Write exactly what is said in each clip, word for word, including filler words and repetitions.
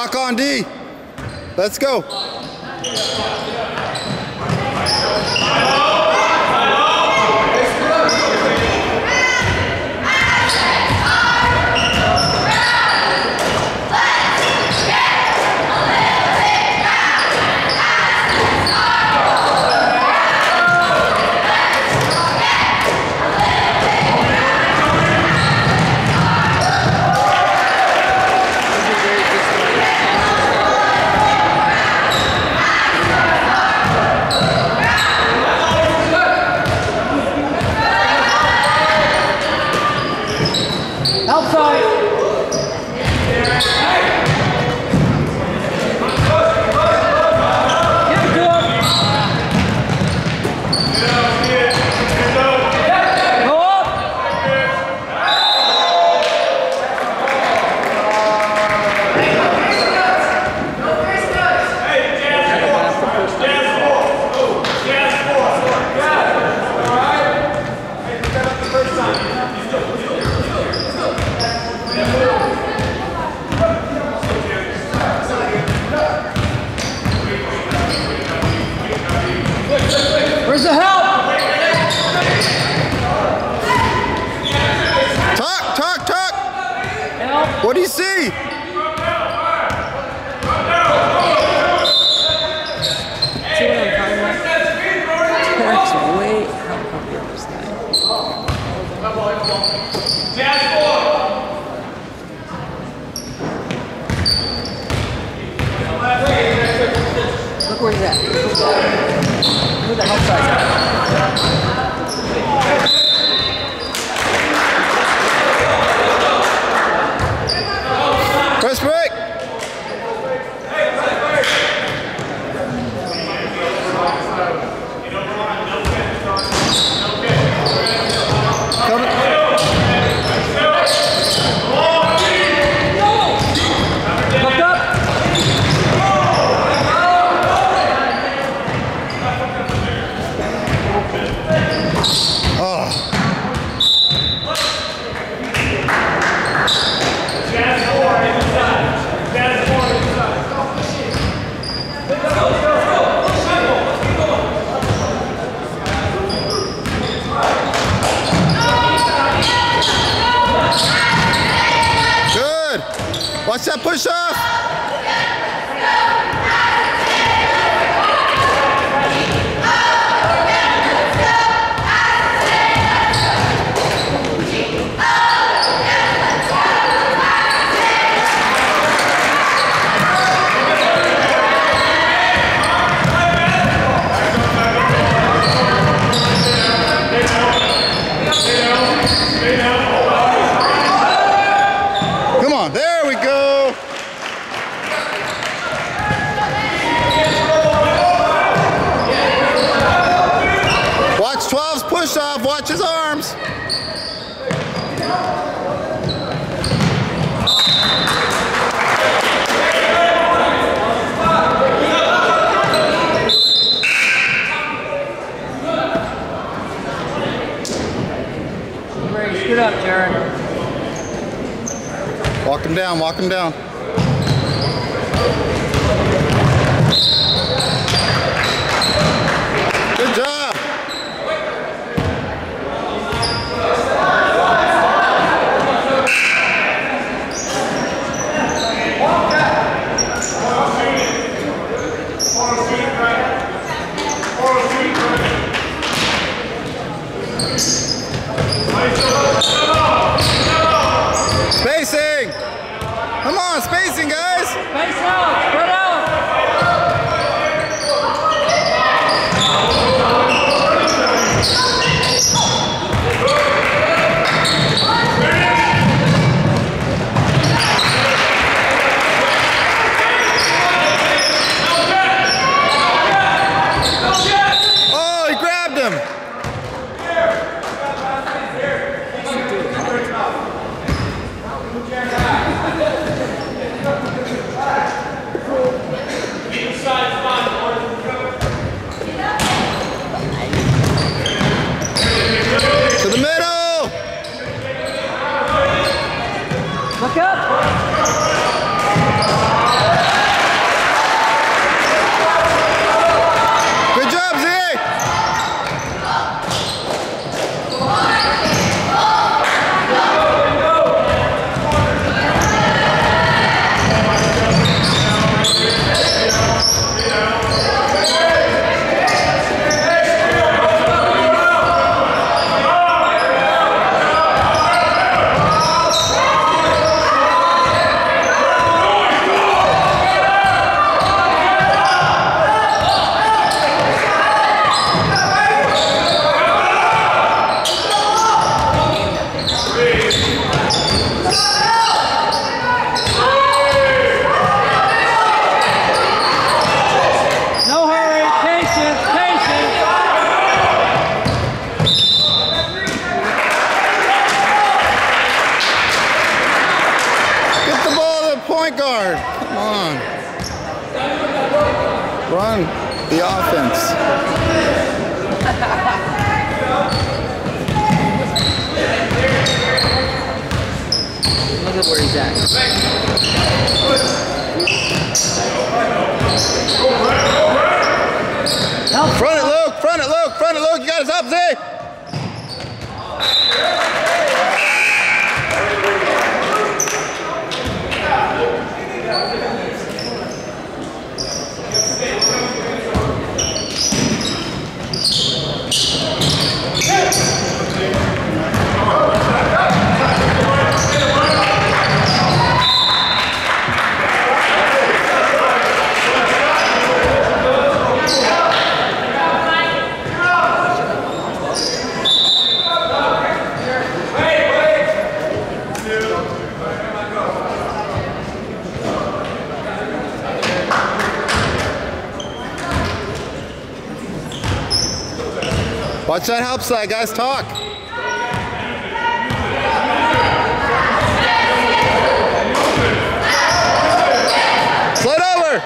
Lock on, D. Let's go. Where's the help? Talk, talk, talk. Help. What do you see? See what I'm talking about? That's way how comfy this guy. Look where he's at. Who the help side's at? Press break. Hooked up. Oh. Good. Watch that push off. Come on, there we go. Watch twelve's push off, watch his arms. Very screwed up, Jared. Walk him down, walk him down. Good job. Spacing! Come on, spacing, guys! Space out! Spread out! Oh, he grabbed him! Cool. point guard. Come on. Run the offense. Look at where he's at. No. Front it, Luke. Front it, Luke. Front it, Luke. You got his up, Z. Watch that help side, guys. Talk. Slide over.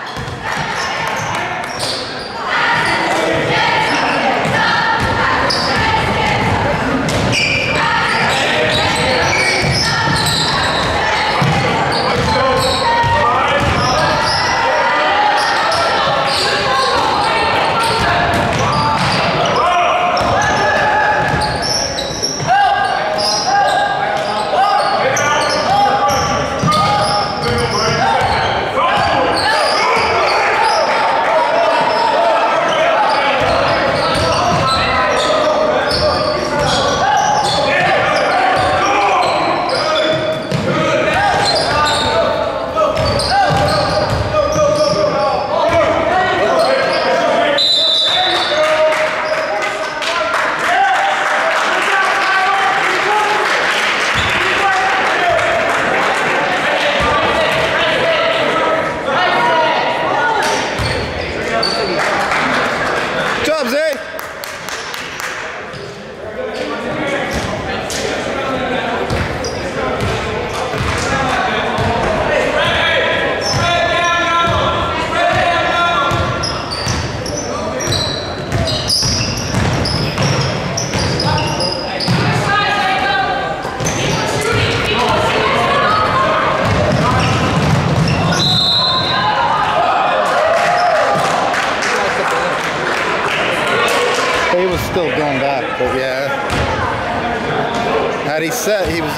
He was still going back, but yeah. Had he set, he was.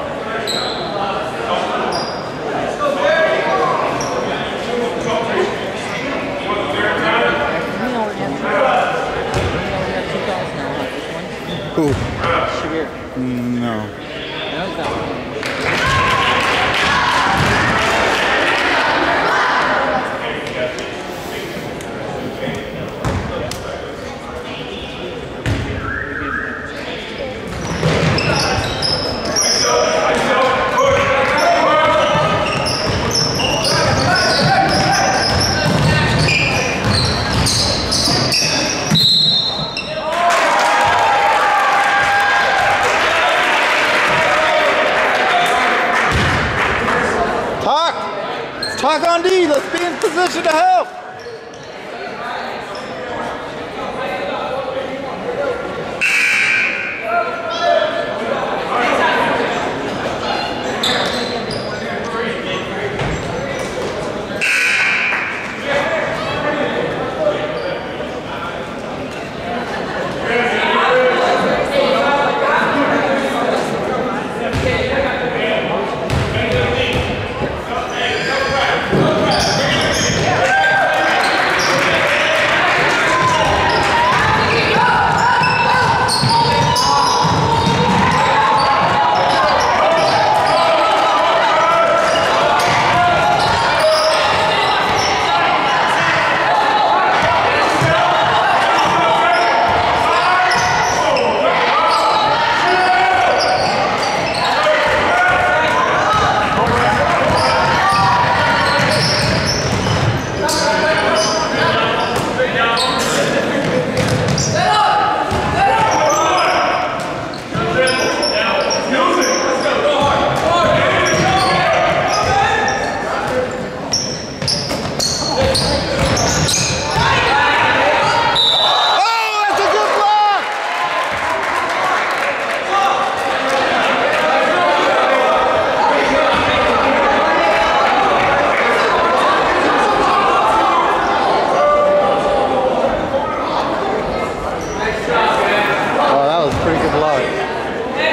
Who? Shabir. No. No, no. Talk on D, let's be in position to help.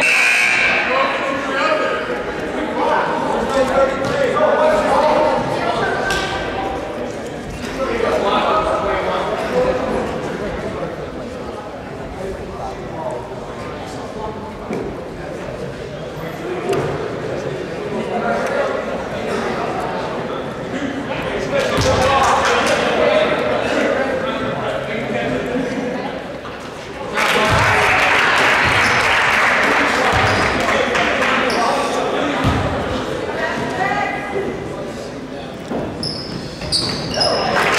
Go.